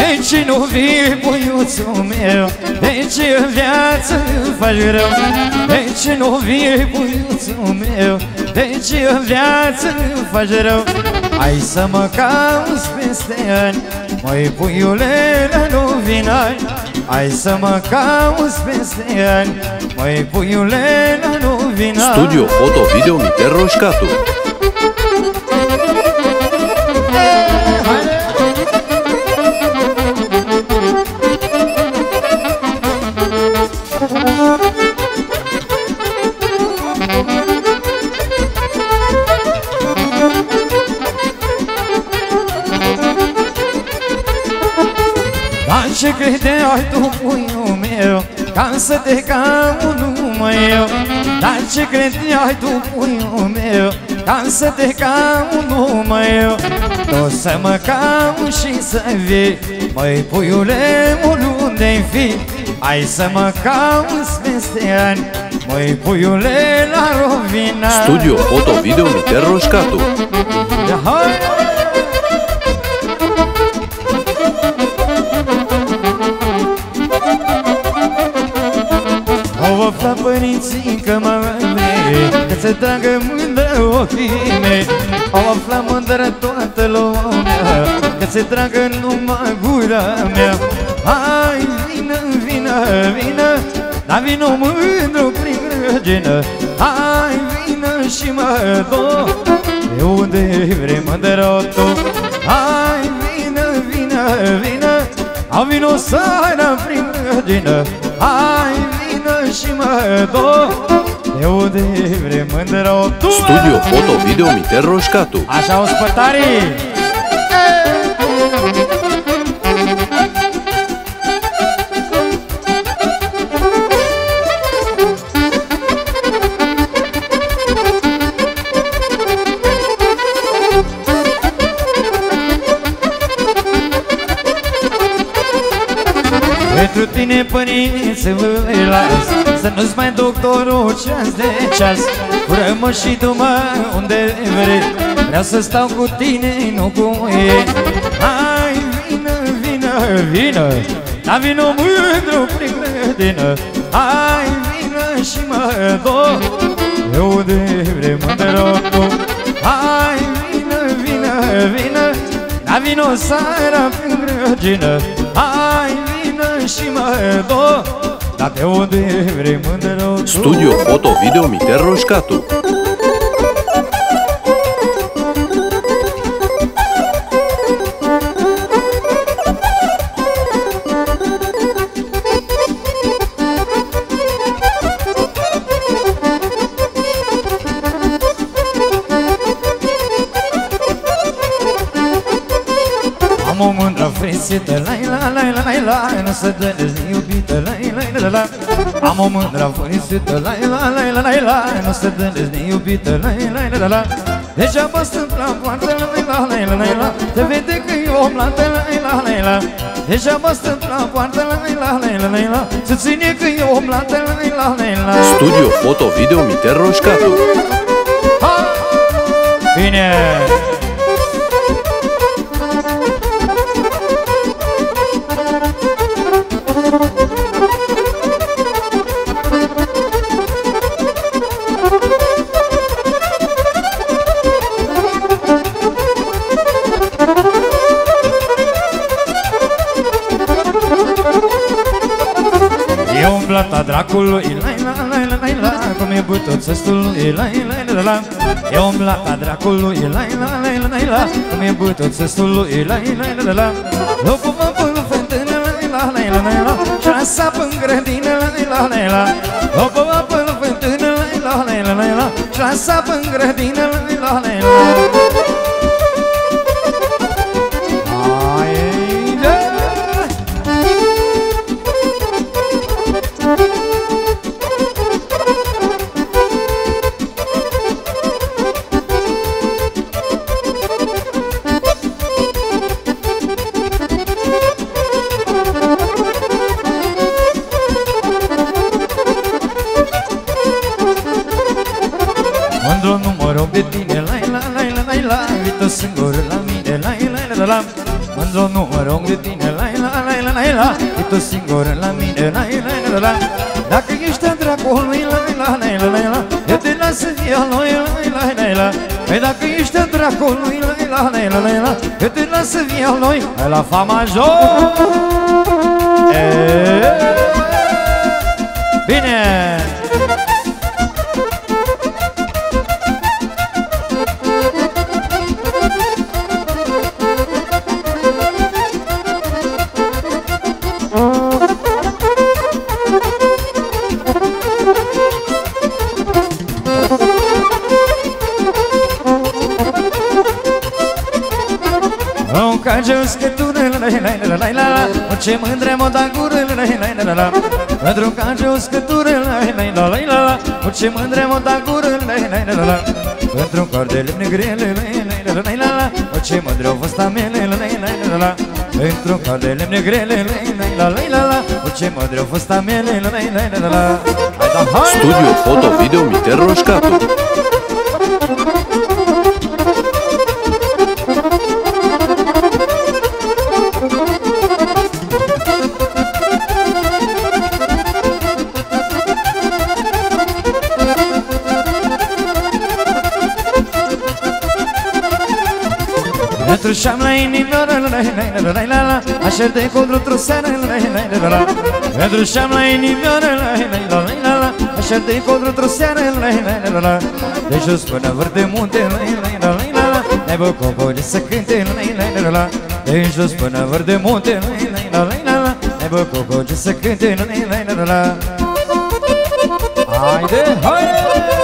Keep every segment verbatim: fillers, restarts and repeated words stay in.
De ce nu vii, puiuțul meu? De ce în viață faci rău? De ce nu vii, puiuțul meu? De ce în viață faci rău? Hai să mă cauți peste ani, măi puiule, nu vin ani. Hai să mă cauți peste ani, măi puiule, nu vin ani. Studio Foto Video Miter Roșcatu. Dar ce credeai tu, puiul meu, ca să te caut numai eu? Dar ce credeai tu, puiul meu, ca să te caut numai eu? Tu să mă cauți și să vii, măi puiule, oriunde-i fi. Hai să mă cauți peste ani, măi puiule, la Rovina. Studio Foto Video Miter Roșcatu. Au aflat părinții că mă vrei, că se tragă mândră ochii mei. Au aflat mândră toată lumea, că se tragă numai gura mea. Hai, vină, vină, vină, dar vină mândru prin grăgină. Hai, vină și mă dor, de unde vrei mândră tu. Hai, vină, vină, vină, au vină seara prin grăgină. Hai, vină și mă dor, de unde vrei mândră tu. Studio Foto Video Miter Roșcatu. Așa o spătarii. Pentru tine, părinți, vă las să nu-ți mai doctorul ceas de ceas. Fură-mă și du-mă unde vrei, vreau să stau cu tine, nu cu ei. Hai, vină, vină, vină, dar vină mândru prin grădină. Hai, vină și mă dor, de unde vrei mândră tu. Hai, vină, vină, vină, dar vină seara prin grădină. Hai, și mă dor, dar de unde vrei mândră tu. Studio Foto Video Miter Roșcatu. Am o mândră frisită, la la la la la la, nu se dă de iubită, la la la la. Am o mândră frisită, la la la la la la, nu se dă de iubită, la la la la. Degeaba stând la poartă, la la la la la, te vede că e om la la la la la. Degeaba stând la poartă, la la la la la, se ține că e om la la la la la. Studio Foto Video Miter Roșcatu. Bine! E umblata dracului, la la la la la la, cum e bătut sestului, la la la la. E umblata dracului, la la la la la, cum e bătut sestului, la la la la. Lupul mă până fântână, la la la la la, și-a sapă în grădină, la la la la. Lupul mă până fântână, la la la la la, și-a sapă în grădină, la la la la. Mândru nu mă rog de tine, la la la la la la, de tine, la la la la la la. E tu singur la mine, la la la la. Dacă ești a dracului, la la la la la la. Eu te las să fie a lui, la la la la. Păi dacă ești a dracului, la la la la la la. Eu te las să fie a lui, la fa major. Bine! Cage uscătură, la la la la la la. Ce mândre mă da gură, la la la la la. Pentru cage uscătură, la la la la la la. Ce mândre mă da gură, la la la la. Pentru cordele negrele, la la la la la. Ce mândre au fost amele, la la la la. Pentru cordele negrele, la la la la. Ce mândre au fost amele, la la la la. Studio Foto Video Mitel Roșcatu. Trușam la inimioară, la la la la la. Așa de codru truseară, la la la la. Trușam la inimioară, la la la la la. Așa de codru truseară, la la la la. De jos până vârf de munte, la la la la la. Ne-ai cocorii să cânte, la la la la. De jos până vârf de munte, la la la la. Ne-ai cocorii să cânte, la la la la. Haide, haide!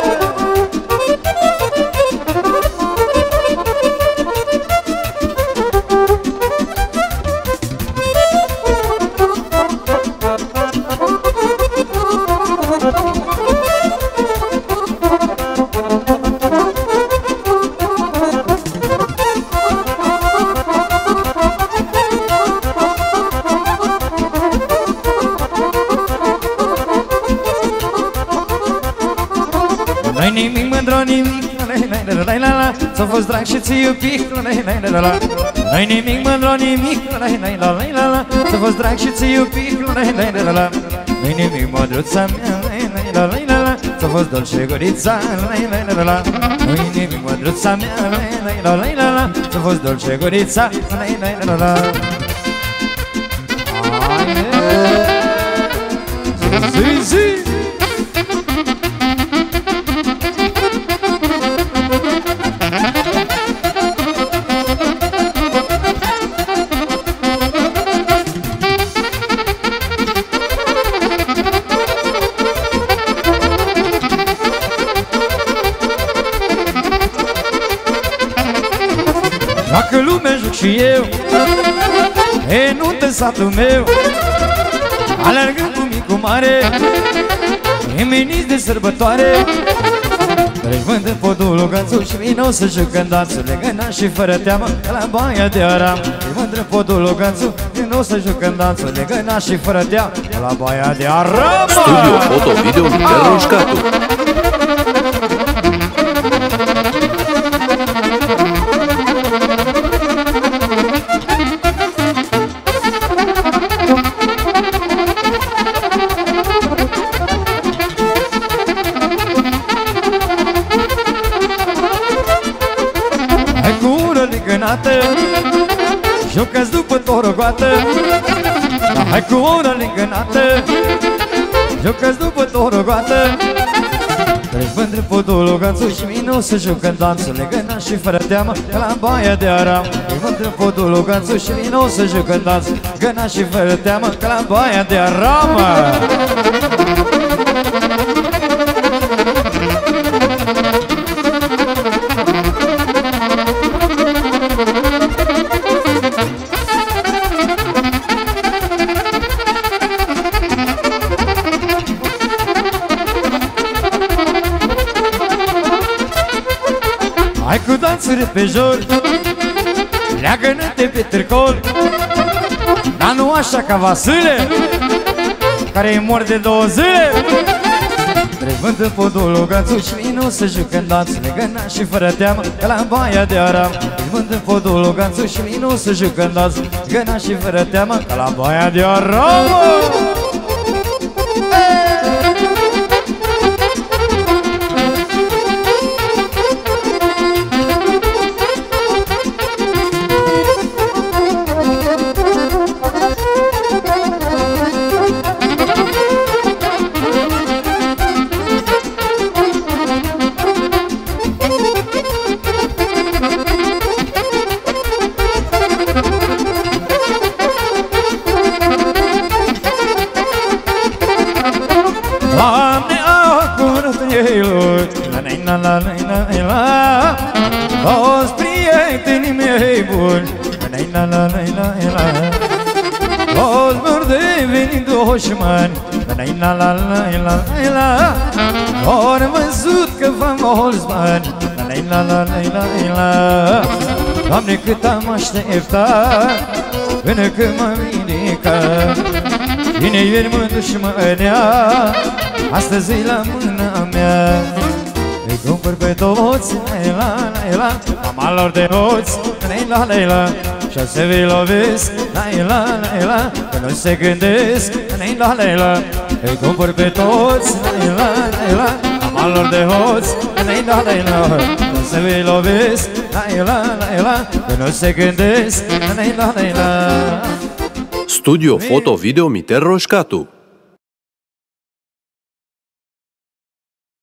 S-a fost drag și ți iubic, la la la la. N-ai nimic mândru, nimic, la la la la. S-a fost drag și ți iubic, la la la la. N-ai nimic mândruța mea, la la la la. S-a fost dolce gurița, la la la la. Nu-i nimic mândruța mea, la la la la. S-a fost dolce gurița, la la la la. Zi, zi! Dacă lumea juc și eu e nuntă satul meu, alergând cu mic cu mare, imeniți de sărbătoare. Treci vând în podul Luganțul și vino să jucăm danțul, legănaș și fără teamă, ca la Baia de Aram. Treci vând în podul Luganțul, vino să jucăm danțul, legănaș și fără teamă, ca la Baia de Aram. Studio Foto Video Mitel Roșcatu. Jucă-ți după torogoată, hai cu ora legănată. Jucă-ți după torogoată. Treci vândră podul Luganțul și vino să jucăm danțul, legănaș și fără teamă, ca la Baia de Aram. Treci vândră podul Luganțul și vino să jucăm danțul, legănaș și fără teamă, ca la Baia de Aram. Hai cu danțuri pe jur, leagă-ne-te pe tricol, dar nu așa ca Vasile, care-i mor de două zile. Treci vânt în podul Luganțul și vino să jucăm danțul, legănaș și fără teamă, ca la Baia de Aram. Mânt în podul Loganțu și Minu să jucă-n dans Gâna și fără teamă ca la Baia de Aramă. La la la la la, toți prietenii mei buni. La la la la la, toți vor deveni dușmani. La la la la la, ori văzut că v-am mulți bani. La la la la la, Doamne, cât am așteptat până când m-am ridicat. Vine ieri mă dușmânea, astăzi e la mâna mea. Îi cumpăr pe toți, la la la, mamalor de hoți, la la la, și-o să vi lovesc, la la la la, că nu se gândesc, la la la. Îi cumpăr pe toți, la la la, mamalor de hoți, la la la, că să vi lovesc, la la la, că nu se gândesc, la la la. Studio Foto Video Miter Roșcatu.